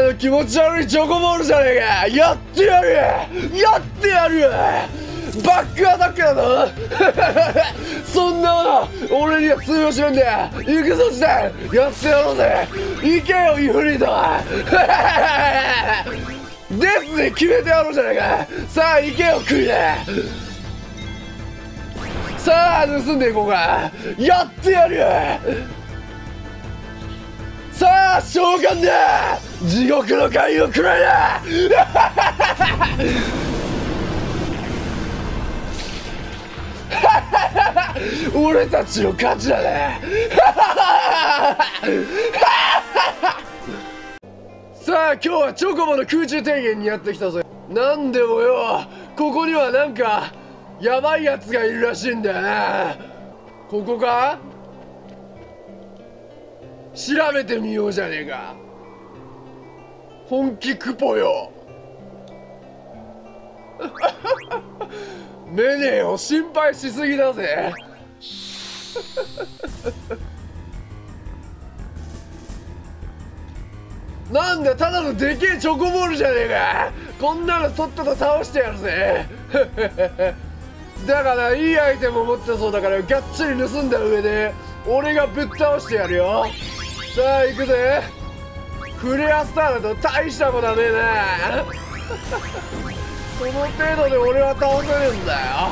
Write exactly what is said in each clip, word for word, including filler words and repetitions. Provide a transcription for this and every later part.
の気持ち悪いチョコボールじゃねえか。やってやるやってやるバックアタックだぞそんなもの俺には通用しないんだよ。行くぞ時代やってやろうぜ。行けよイフリートですね決めてやろうじゃないか。さあ行けよクイね。さあ盗んでいこうか。やってやるよ。さあ召喚だ。地獄の貝を食らえな俺たちの勝ちだねさあ今日はチョコボの空中庭園にやってきたぜ。なんでもよここにはなんかやばいやつがいるらしいんだよな。ここか調べてみようじゃねえか。本気クポよメネを心配しすぎだぜなんだただのでけえチョコボールじゃねえか。こんなのとっとと倒してやるぜだからいいアイテムを持ってそうだからがっちり盗んだ上で俺がぶっ倒してやるよ。さあ行くぜ。フレアスターだと大したことはねえなその程度で俺は倒せねえんだよ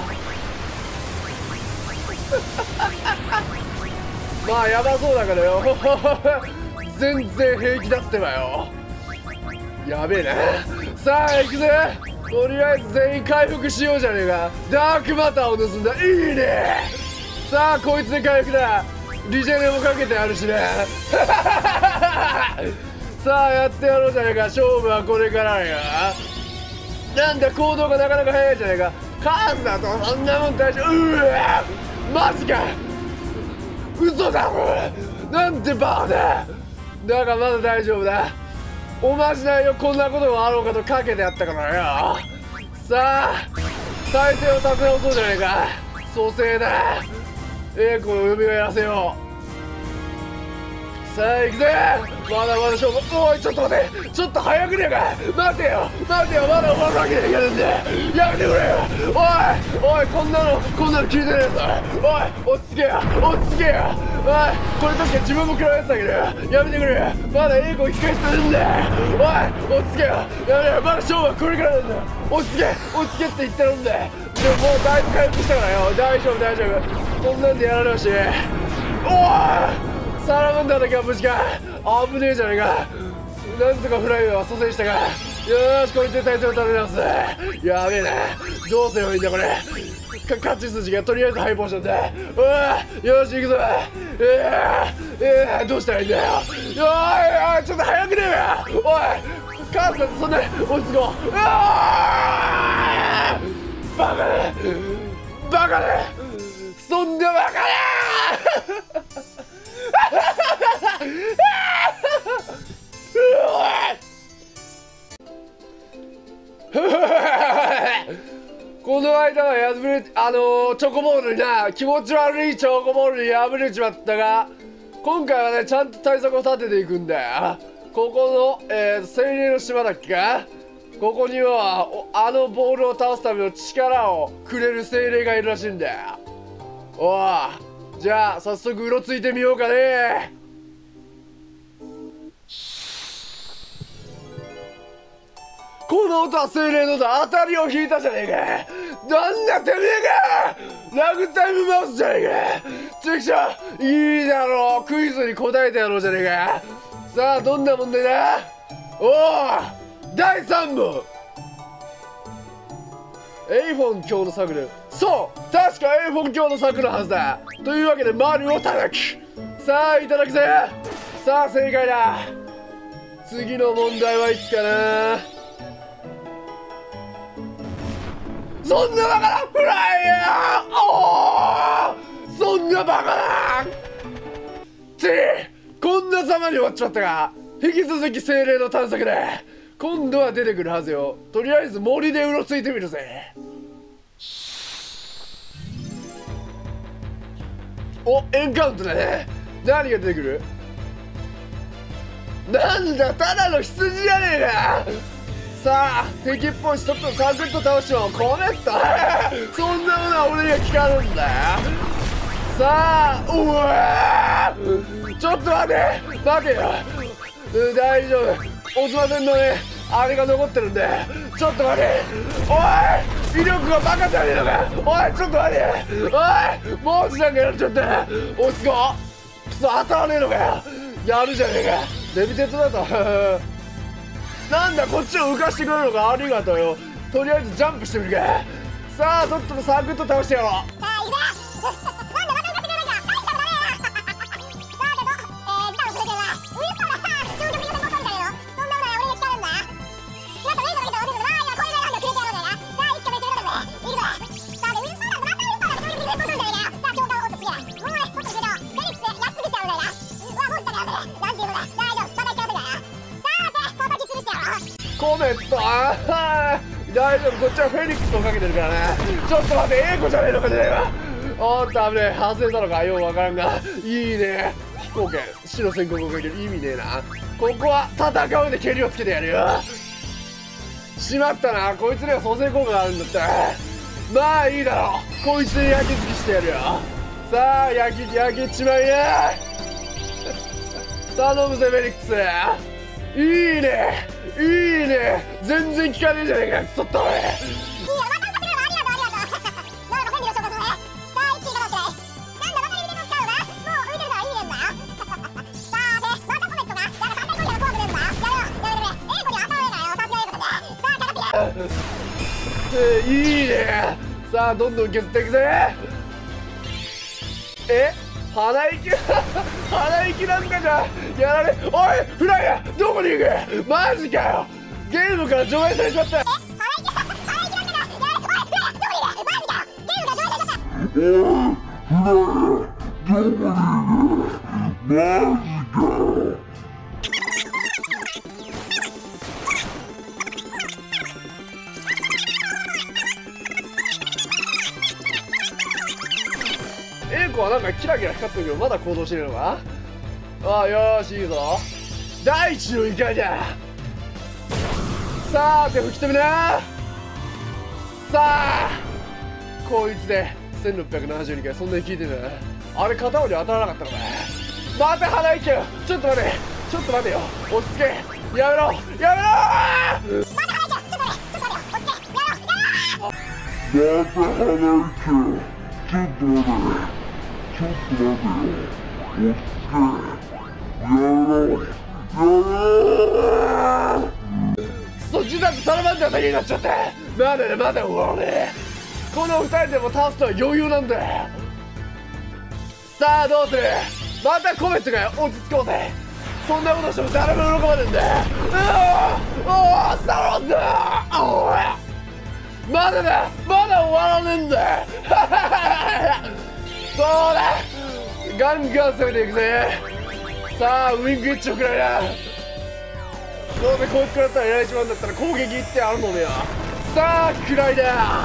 まあやばそうだからよ全然平気だってばよ。やべえな。さあ行くぜ。とりあえず全員回復しようじゃねえか。ダークマターを盗んだ。いいね。さあこいつで回復だ。リジェネもかけてあるしねさあやってやろうじゃねえか。勝負はこれからや。なんだ行動がなかなか早いじゃねえか。カーズだとそんなもん大丈夫。うわマジか嘘だろ。なんてバカだ。だがまだ大丈夫だ。おまじないよこんなことがあろうかとかけてやったからよ。さあ再生を立て直そうじゃねえか。蘇生だ。栄光の海をやらせよう。さあ行くぜ。まだまだ勝負。おいちょっと待てちょっと早くねえか。待てよ待てよまだ終わるわけにはいかねえんだ。やめてくれよ。おいおいこんなのこんなの聞いてねえぞ。おい落ち着けよ落ち着けよ。おいこれ確か自分も食らうやつだけどやめてくれよ。まだ栄光引き返してるんだよ。おい落ち着けよ。やめろまだ勝負はこれからなんだよ。落ち着け落ち着けって言ってるんだよ。でももうだいぶ回復したからよ。大丈夫大丈夫こんなんでやられるし。おいサラマンダーだけは無事か。危ねえじゃねえか。なんとかフライは蘇生したか。よーしこいつで体調を立て直す。やべえなどうすればいいんだこれ。か勝ち筋がとりあえずハイポーションだ。おいよし行くぞ。えー、えー、どうしたらいいんだよ。おいおいちょっと早くねえよ。おいカースだってそんなに落ち着こう。うわバカだバカだそんなバカだこの間は破れあのー、チョコボールにな気持ち悪いチョコボールに破れちまったが今回はねちゃんと対策を立てていくんだよ。ここの、えー、精霊の島だっけか。ここにはあのボールを倒すための力をくれる精霊がいるらしいんだよ。おうじゃあ早速うろついてみようかね。この音は精霊のだ。当たりを引いたじゃねえか。なんだてめえかラグタイムマウスじゃねえか。チェクションいいだろうクイズに答えてやろうじゃねえか。さあどんな問題だ。おおだいさん問エイフォン教の策で。そう確かエイフォン教の策のはずだ。というわけで丸を叩く。さあいただくぜ。さあ正解だ。次の問題はいつかな。そんなバカなフライヤーおーそんなバカなってこんな様に終わっちまったが引き続き精霊の探索だ。今度は出てくるはずよ。とりあえず森でうろついてみるぜ。おエンカウントだね。何が出てくる。 なんだただの羊じゃねえか。さあ敵っぽいしちょっとサクッと倒してもコメットそんなものは俺には効かるんだよ。さあうわーちょっと待て待てよ、うん、大丈夫、オズマ戦のねあれが残ってるんでちょっと待て。おい威力がバカじゃねえのか。おいちょっと待て。おいもう時間がやっちゃったおすこくそ当たらねえのかよ。やるじゃねえかデビテッドだとなんだこっちを浮かしてくれるのか、ありがとうよ。とりあえずジャンプしてみるか。さあとっととサクッと倒してやろう。コメットああ大丈夫、こっちはフェニックスをかけてるからね。ちょっと待ってエイコじゃねえのかじゃねえか。おっと危ねえ外れたのかようわからんがいいね。飛行剣白宣告をかける意味ねえな。ここは戦うで蹴りをつけてやるよ。しまったな、こいつには蘇生効果があるんだったらまあいいだろう、こいつに焼き付きしてやるよ。さあ焼き焼きちまいな頼むぜフェニックス。いいねいいね全然効かねえじゃねえかちょっとおい。いいねさあどんどん削っていくぜ。え鼻息鼻息なんかじゃやられ。おいフライヤーどこに行くマジかよ。ゲームから除外されちゃった。エイコはなんかキラキラ光ってるけどまだ行動してるのか。ああよーしいいぞ大地の怒りだ。さあ手吹き止めな。さあこいつでせんろっぴゃくななじゅうにかいそんなに効いてる。あれ片方に当たらなかったのか。また鼻息よちょっと待てちょっと待てよ落ち着けやめろやめろまた鼻息ちょっと待てちょっと待て落ち着けやめろまた鼻息ちょっと待てちょっと待てよ落ち着けやめろやめろそっちだってサラマンダーだけになっちゃってまだねまだ終わらねえ。この二人でも倒すとは余裕なんだよ。さあどうするまたコメットがよ落ち着こうぜ。そんなことしても誰も喜ばねえんだよ。おおサラマンダーおいまだだまだ終わらねえんだよそうだガンガン攻めていくぜ。さあウィングエッジを食らいな。どうせこいつ食らったらやられちまうんだったら攻撃いってあるのでよ。さあ食らいだ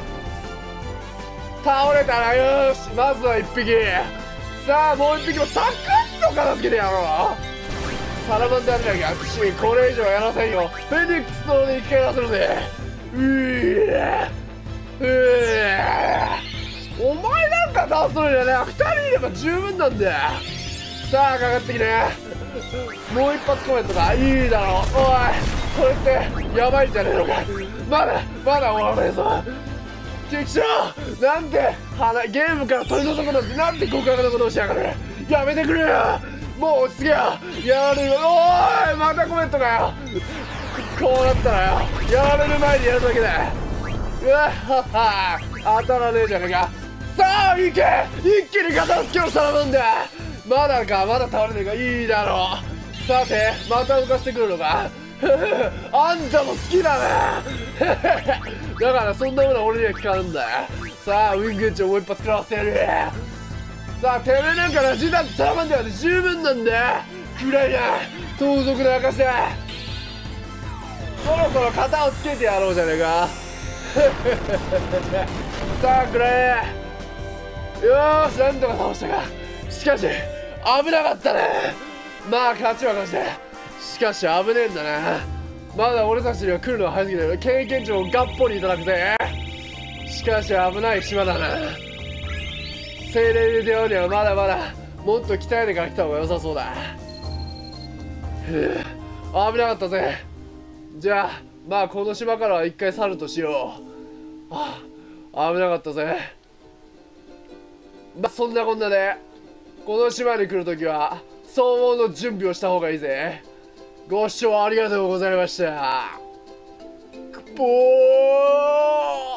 倒れたらよしまずはいっぴき。さあもういっぴきもサクッと片付けてやろう。サラマンダーだけ悪しこれ以上やらせんよ。フェニックスとで生き返らせるぜ。うーうーお前なんか倒すのにはねふたりいれば十分なんだよ。さあかかってきねもう一発コメントかいいだろう。おいこれってやばいんじゃねえのか。まだまだ終わらねえぞ敵将なんで花ゲームから取り除くなんてなんて極悪なことをしやがる。やめてくれよもう落ち着けよやられる。おいまたコメントかよこうなったらよやられる前にやるだけだ。うわはは当たらねえじゃねえか。さあ行け一気に片付けろサラマンダー。まだかまだ倒れねえかいいだろう。さてまた浮かしてくるのかあんたも好きだなだからそんなものは俺には効かんだ。さあウィングエッジをもう一発食らわせてやる。さあてめえなんかなジダンとサラマンダーで十分なんだ。暗いな盗賊の証だ。そろそろ型をつけてやろうじゃねえかさあくれよーしなんとか倒したか。しかし危なかったね。まあ勝ちは勝ちだ。 しかし危ねえんだな。まだ俺たちには来るのは早すぎる。経験値をがっぽりいただくぜ。しかし危ない島だな。精霊で出会うにはまだまだもっと鍛えてから来た方が良さそうだ。ふう、危なかったぜ。じゃあまあこの島からは一回去るとしよう。はあ、危なかったぜ。まあそんなこんなでこの島に来るときは相応の準備をした方がいいぜ。ご視聴ありがとうございました。くぽー。